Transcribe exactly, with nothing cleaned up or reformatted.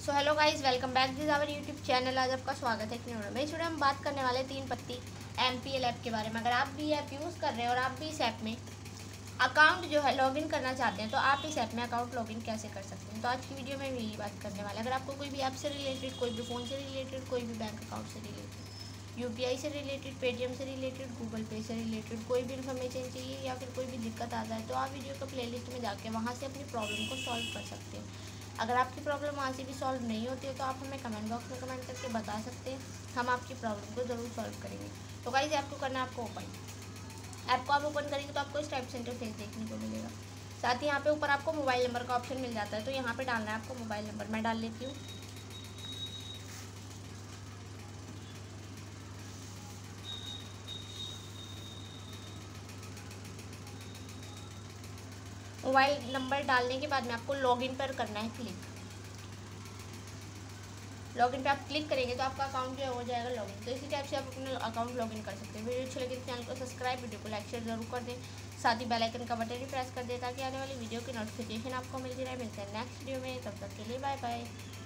So hello guys, welcome back this our YouTube channel. आज आपका स्वागत है एक नए वीडियो में। इस वीडियो में हम बात करने वाले तीन पत्ती एम पी एल ऐप के बारे में। अगर आप भी ऐप यूज़ कर रहे हैं और आप भी इस ऐप में अकाउंट जो है लॉगिन करना चाहते हैं तो आप इस ऐप में अकाउंट लॉगिन कैसे कर सकते हैं, तो आज की वीडियो में यही बात करने वाले हैं। अगर आपको कोई भी ऐप से रिलेटेड, कोई भी फ़ोन से रिलेटेड, कोई भी बैंक अकाउंट से रिलेटेड, यू पी आई से रिलेटेड, पेटीएम से रिलेटेड, गूगल पे से रिलेटेड कोई भी इन्फॉर्मेशन चाहिए या फिर कोई भी दिक्कत आता है तो आप वीडियो के प्लेलिस्ट में जाके वहाँ से अपनी प्रॉब्लम को सॉल्व कर सकते हैं। अगर आपकी प्रॉब्लम वहाँ से भी सॉल्व नहीं होती है तो आप हमें कमेंट बॉक्स में कमेंट करके बता सकते हैं, हम आपकी प्रॉब्लम को ज़रूर सॉल्व करेंगे। तो गाइस, ऐप को करना है आपको ओपन। ऐप को आप ओपन करेंगे तो आपको इस टाइप से इंटरफेस देखने को मिलेगा। साथ ही यहाँ पे ऊपर आपको मोबाइल नंबर का ऑप्शन मिल जाता है, तो यहाँ पे डालना है आपको मोबाइल नंबर। मैं डाल लेती हूँ। मोबाइल नंबर डालने के बाद में आपको लॉगिन पर करना है क्लिक। लॉगिन पे आप क्लिक करेंगे तो आपका अकाउंट जो है हो जाएगा लॉगिन। तो इसी टाइप से आप अपना अकाउंट लॉगिन कर सकते हैं। वीडियो अच्छी लगे तो चैनल को सब्सक्राइब, वीडियो को लाइक शेयर जरूर कर दें। साथ ही बेल आइकन का बटन भी प्रेस कर दें ताकि आने वाली वीडियो की नोटिफिकेशन आपको मिलती रहे। मिलते हैं नेक्स्ट वीडियो में, तब तक के लिए बाय बाय।